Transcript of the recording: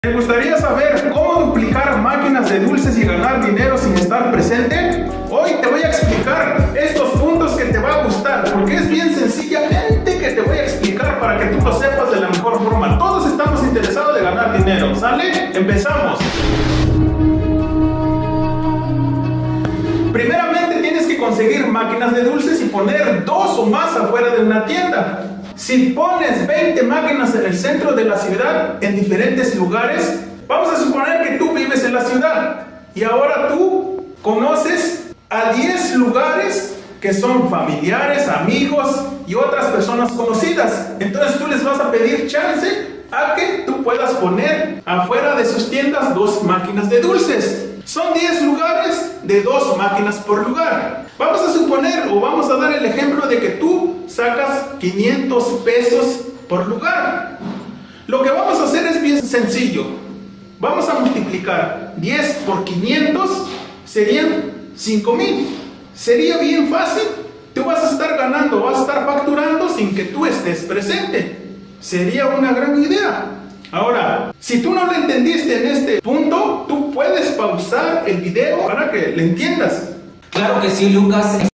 ¿Te gustaría saber cómo duplicar máquinas de dulces y ganar dinero sin estar presente? Hoy te voy a explicar estos puntos que te va a gustar, porque es bien sencillamente que te voy a explicar para que tú lo sepas de la mejor forma. Todos estamos interesados de ganar dinero, ¿sale? Empezamos. Primeramente tienes que conseguir máquinas de dulces y poner 2 o más afuera de una tienda. Si pones 20 máquinas en el centro de la ciudad, en diferentes lugares, vamos a suponer que tú vives en la ciudad y ahora tú conoces a 10 lugares que son familiares, amigos y otras personas conocidas. Entonces tú les vas a pedir chance a que tú puedas poner afuera de sus tiendas 2 máquinas de dulces. Son 10 lugares de 2 máquinas por lugar. Vamos a suponer o vamos a dar el ejemplo de que tú sacas 500 pesos por lugar. Lo que vamos a hacer es bien sencillo. Vamos a multiplicar 10 por 500, serían 5,000. Sería bien fácil. Tú vas a estar ganando, vas a estar facturando sin que tú estés presente. Sería una gran idea. Ahora, si tú no lo entendiste en este punto, tú puedes pausar el video para que lo entiendas. Claro que sí, Lucas.